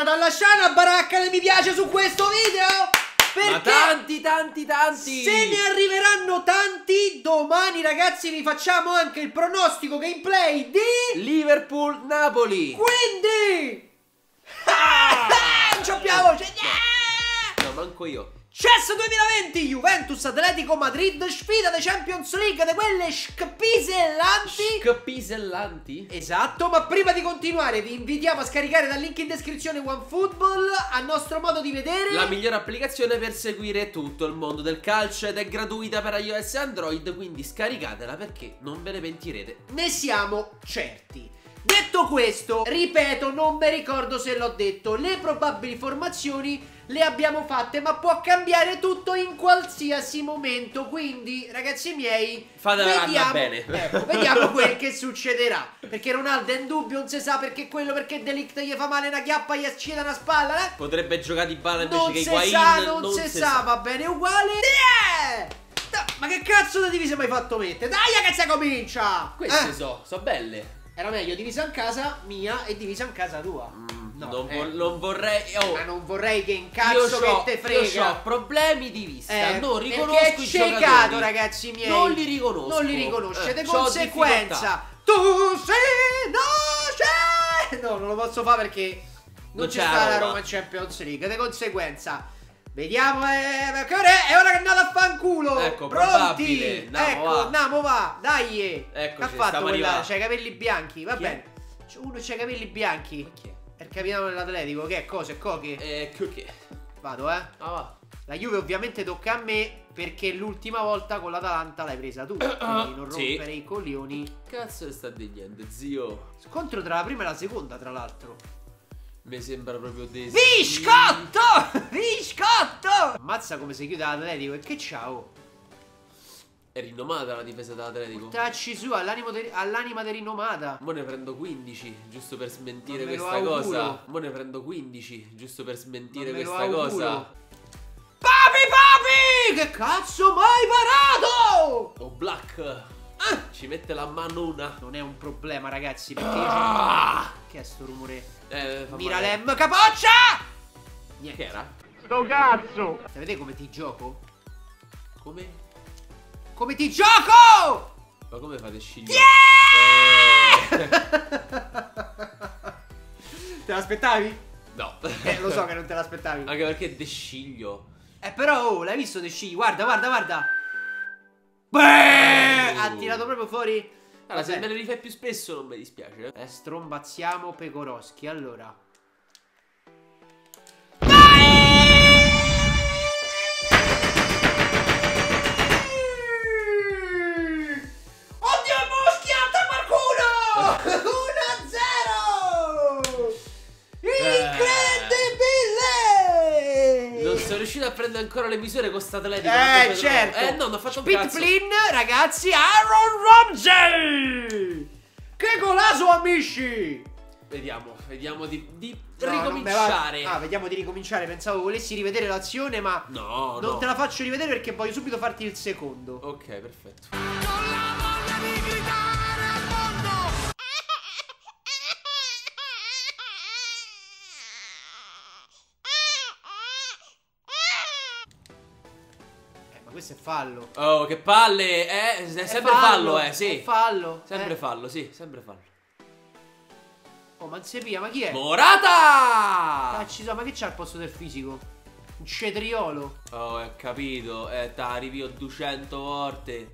andate a lasciare una baracca di mi piace su questo video, perché ma tanti. Se ne arriveranno tanti, domani ragazzi vi facciamo anche il pronostico gameplay di Liverpool-Napoli. Quindi non ci abbiamo voce. No, manco io. CES 2020, Juventus Atletico Madrid, sfida di Champions League, di quelle scpisellanti. Scpisellanti? Esatto, ma prima di continuare vi invitiamo a scaricare dal link in descrizione OneFootball, a nostro modo di vedere la migliore applicazione per seguire tutto il mondo del calcio ed è gratuita per iOS e Android, quindi scaricatela perché non ve ne pentirete. Ne siamo certi. Detto questo, ripeto, non mi ricordo se l'ho detto, le probabili formazioni le abbiamo fatte, ma può cambiare tutto in qualsiasi momento, quindi ragazzi miei, fatela bene. Ecco, vediamo quel che succederà, perché Ronaldo è in dubbio, non si sa perché quello, perché De Ligt gli fa male una chiappa, gli scida una spalla, Potrebbe giocare di balla invece non che si Higuain. sa, non si sa, va bene uguale. Ma che cazzo di divise mi hai fatto mettere? Dai che si comincia! Queste so belle. Era meglio divisa in casa mia e divisa in casa tua. No, non vorrei. Ma non vorrei che in cazzo che te frega. Io ho problemi di vista. Non riconosco perché i è ciecato, giocatori, ragazzi miei. Non li riconosco. Non li riconosce. Di conseguenza, tu sei innocente. No, non lo posso fare perché non c'è sta la Roma Champions League. Di conseguenza, vediamo. È ora che andate a fanculo. Ecco, pronti? Namo, ecco, andiamo, va. Dai. Ecco, che ha fatto quella? C'ha i capelli bianchi. Va bene. Uno c'ha i capelli bianchi. Ma chi è? È il capitano dell'Atletico. Che è? Cose? Coche? Coche. Vado, va. La Juve ovviamente tocca a me, perché l'ultima volta con l'Atalanta l'hai presa tu. Quindi non rompere i coglioni. Cazzo ne sta dicendo, zio? Scontro tra la prima e la seconda, tra l'altro. Mi sembra proprio Viscotto! Viscotto! Ammazza come si chiude l'Atletico. E che ciao? È rinomata la difesa dell'Atletico. Tacci su, all'anima di rinomata. Mo ne prendo 15 giusto per smentire Non me lo questa cosa. auguro. Mo ne prendo 15 giusto per smentire Non me lo questa cosa. auguro. Papi! Che cazzo mai parato? Oh, Black. Ci mette la manona. Non è un problema, ragazzi, perché io che è sto rumore? Fa Miralem, male. capoccia! Niente. Che era? Sto cazzo! Sapete come ti gioco? Come? Come ti gioco? Ma come fate scigliere? Te l'aspettavi? No. Lo so che non te l'aspettavi. Anche perché desciglio. Però, l'hai visto De Scigli? Guarda. Beh, ha tirato proprio fuori. Allora, se me le rifai più spesso non mi dispiace. Strombazziamo Pecoroschi, allora. Oddio, muschiata qualcuno! 1-0! Incredibile! Non sono riuscito a prendere ancora le misure con sta Atletico. Certo. No, non ho fatto un cazzo. Pitplin, ragazzi, Aaron Ramsey! Che golazo, amici! Vediamo di No, ricominciare. vediamo di ricominciare. Pensavo volessi rivedere l'azione, ma No, non te la faccio rivedere perché voglio subito farti il secondo. Ok, perfetto. Con la voglia di gridare al mondo! Ma questo è fallo. Oh, che palle. È sempre fallo, sì. È fallo. Sempre fallo, sì, sempre fallo. Oh, ma non si pia, ma chi è? Morata! Ma che c'ha al posto del fisico? Un cetriolo. Oh, ho capito. T'ha rivio 200 volte.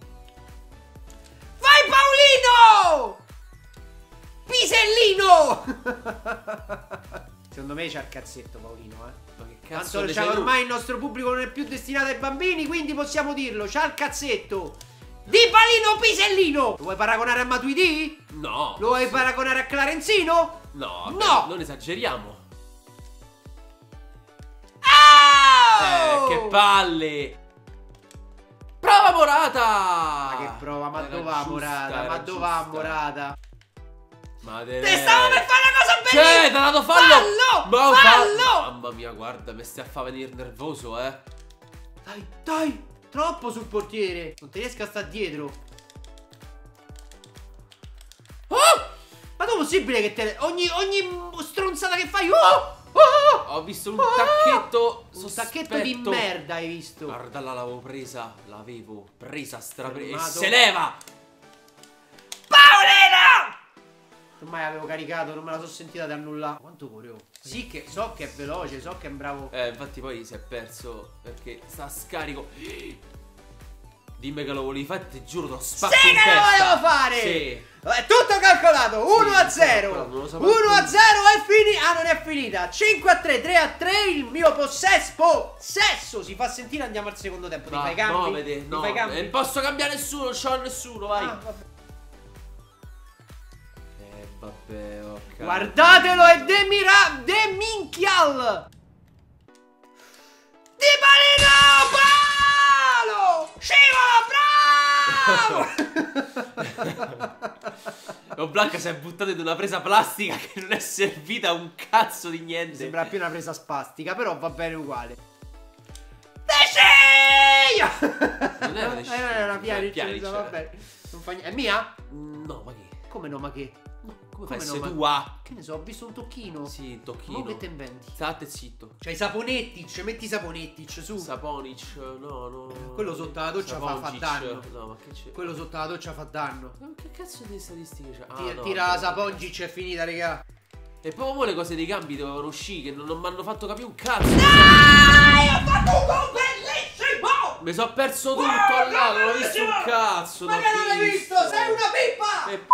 Vai Paolino! Pisellino! Secondo me c'ha il cazzetto Paolino, Ma che cazzo Tanto ormai il nostro pubblico non è più destinato ai bambini, quindi possiamo dirlo, c'ha il cazzetto di Palino Pisellino. Lo vuoi paragonare a Matuidi? No. Lo vuoi paragonare a Clarenzino? No, no. Non esageriamo. Oh! Che palle. Prova Morata. Ma che prova, ma dove va Morata? Ma dove va Morata? Ma te stavo per fare una cosa bellissima! Cioè, t'ha dato fallo! Fallo! Mamma mia, guarda, mi stai a far venire nervoso, Dai, troppo sul portiere. Non ti riesco a stare dietro. Oh! Ma Ma è possibile che te... Ogni stronzata che fai... Ho visto un tacchetto Un sospetto. tacchetto di merda hai visto. Guarda là, l'avevo presa strapresa. E Fermato. se leva! Paolina! Ormai avevo caricato, non me la sono sentita di annullare. Quanto correvo? Sì che so che è veloce, so che è un bravo. Infatti poi si è perso perché sta a scarico. Dimmi che lo volevi fare, ti giuro, lo spacco Sì in che lo testa. volevo fare! Sì. È tutto calcolato, 1-0. calcolato, non lo sapevo 1-0 è finita. Ah, non è finita. 5-3, 3-3. Il mio possesso si fa sentire. Andiamo al secondo tempo. Ti fai cambi? No, vede, Ti no, fai cambi? non posso cambiare nessuno, non c'ho nessuno, vai. Ah, vabbè. Vabbè, ok. Guardatelo, è De Minchial. Di Palino, palo! Scivolo, bravo! Blanca si è buttato in una presa plastica che non è servita a un cazzo di niente. Sembra più una presa spastica, però va bene uguale. Non era De Sciglio, Era una Pjanic, Pjanic, vabbè. Non fa niente. È mia? No, ma che? Come no, ma che? No, come Come fai no, se ma- tua? Che ne so, ho visto un tocchino. Sì, un Ma tocchino. che te inventi? State zitto. C'hai i Saponettic, metti i Saponettic su. Saponic, no. Quello sotto la doccia fa Saponcic. danno. No, ma che c'è? Quello sotto la doccia fa danno. Ma che cazzo di statistiche c'è? Tira la Saponcic, è finita, raga. E proprio mo le cose dei cambi dovevano uscire, che non mi hanno fatto capire un cazzo. Dai, ho fatto un gol bellissimo! Mi sono perso tutto là, non ho visto un cazzo. Ma che non l'hai visto? Sei una pippa! E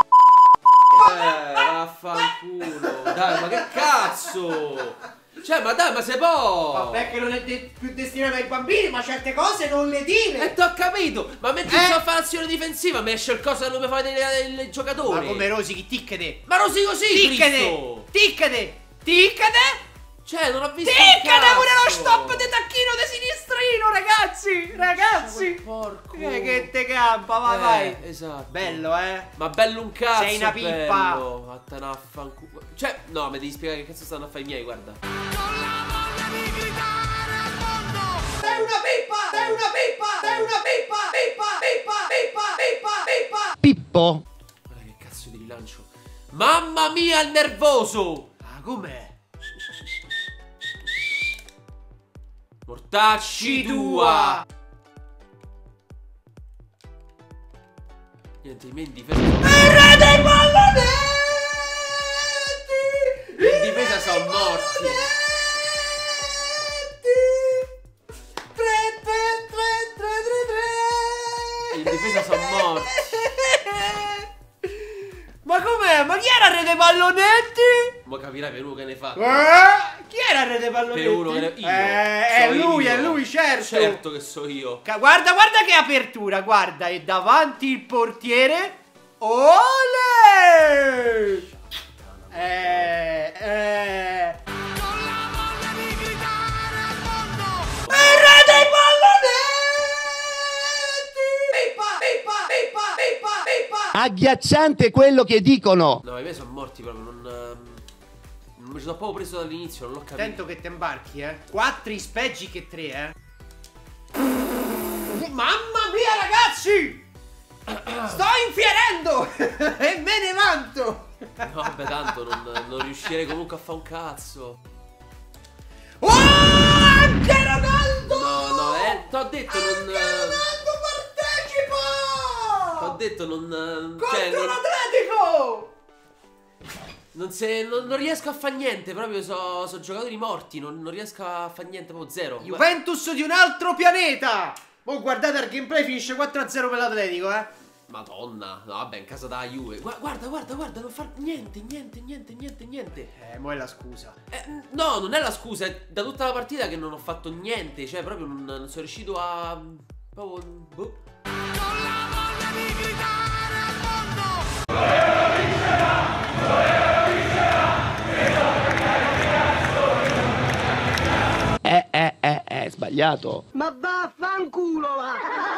vaffanculo. Dai, ma che cazzo? Cioè, ma dai, ma se può! Vabbè che non è più destinato ai bambini, ma certe cose non le dire! E t'ho capito! Ma mentre sto a fare azione difensiva mi esce il coso che non mi fa vedere il giocatore! Ma come rosichi, ticcate! Ma rosì così, Ticcate! Cristo! Ticcate! Ticcate! Cioè, non ho visto un Ticcate pure lo cazzo! stop di tacchino di sinistrino, ragazzi! Ragazzi! Porco! Che te campa, vai! Esatto. Bello, eh? Ma bello un cazzo! Sei una pippa. Bello. Vattene a fanculo. Cioè, no, mi devi spiegare che cazzo stanno a fare i miei, guarda. Con la voglia di gridare al mondo. Sei una pippa! Sei una pippa! Sei una pippa! Pippa! Pippo. Guarda che cazzo di rilancio. Mamma mia, il nervoso! Ah, com'è? Mortacci tua! Niente, i miei in difesa. Erra dei pallonetti! In difesa sono morti. 3 In difesa sono morti. Ma com'è? Ma chi era Re dei Pallonetti? Ma capirai per uno che ne fa. Chi era Re dei Pallonetti? Per uno che ne... Io. È So lui, io. è lui, certo. Certo che so io. Guarda che apertura, guarda, è davanti il portiere. Ole! Con la voglia di gridare al mondo. Re dei Pallonetti! Agghiacciante quello che dicono. No, i miei sono morti proprio, non mi ci sono proprio preso dall'inizio, non l'ho capito. Attento che te imbarchi, 4 ispeggi che 3, Mamma mia, ragazzi! Sto infierendo! E me ne vanto! No, vabbè, tanto non riuscirei comunque a fare un cazzo. Oh! Anche Ronaldo! No, t'ho detto non... Ronaldo partecipa! T'ho detto non... Contro Cioè, l'Atletico! non riesco a fare niente, proprio so giocatori morti, non riesco a fare niente, proprio zero. Juventus di un altro pianeta! Oh, guardate il gameplay, finisce 4-0 per l'Atletico, Madonna, no, vabbè, in casa da Juve. Guarda, non fa niente. Mo' è la scusa. No, non è la scusa, è da tutta la partita che non ho fatto niente, cioè proprio non sono riuscito a... proprio... boh. Con la voglia di gridare al mondo. Sbagliato. Ma vaffanculo va!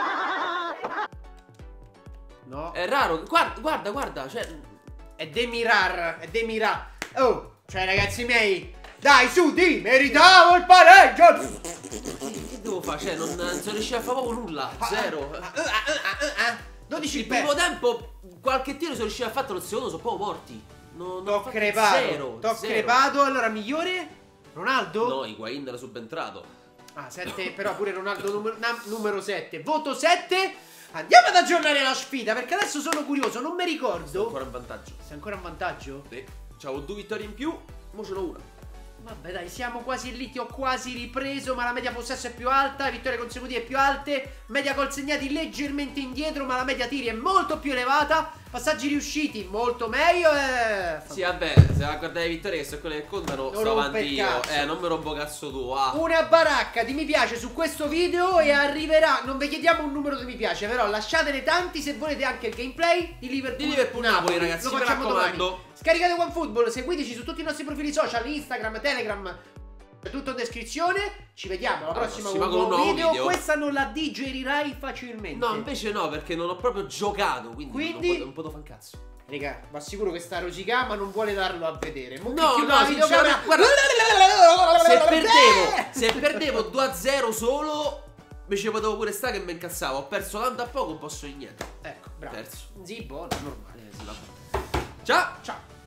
No. È raro, guarda, cioè... È Demirar. Oh, cioè ragazzi miei, dai su, meritavo il pareggio. Che devo fare? Cioè, non sono riuscito a fare proprio nulla, zero. 12 Il primo tempo qualche tiro sono riuscito a fare, lo secondo sono proprio morti. Non ho T'ho fatto crepato. zero. T'ho crepato. Allora, migliore? Ronaldo? No, Higuain era subentrato. Ah, 7, però pure Ronaldo numero 7. Voto 7. Andiamo ad aggiornare la sfida, perché adesso sono curioso, non mi ricordo. Ancora in vantaggio. Sei ancora in vantaggio? C'avevo 2 vittorie in più, mo ce n'ho una. Vabbè dai, siamo quasi lì, ti ho quasi ripreso, ma la media possesso è più alta, vittorie consecutive più alte, media gol segnati leggermente indietro, ma la media tiri è molto più elevata, passaggi riusciti molto meglio e... Sì, vabbè, se la guardare le vittorie che sono quelle che contano, Non sto rompe avanti il io. cazzo. Non mi rompo cazzo tu, ah. Una baracca di mi piace su questo video e arriverà, non vi chiediamo un numero di mi piace, però lasciatene tanti se volete anche il gameplay di Liverpool Napoli, ragazzi, lo mi facciamo raccomando. domani. Scaricate OneFootball, seguiteci su tutti i nostri profili social, Instagram, Telegram, tutto in descrizione. Ci vediamo alla prossima con un nuovo video. Questa non la digerirai facilmente. No, invece no, perché non ho proprio giocato, quindi non potevo fare un cazzo. Raga, ma sicuro che sta rosica, ma non vuole darlo a vedere. No, sinceramente, guarda, se perdevo 2-0 solo, invece potevo pure stare che mi incazzavo. Ho perso tanto a poco, non posso dire niente. Ecco, bravo. Perso. Sì, buono, normale. Sì, vabbè. Ciao. Ciao.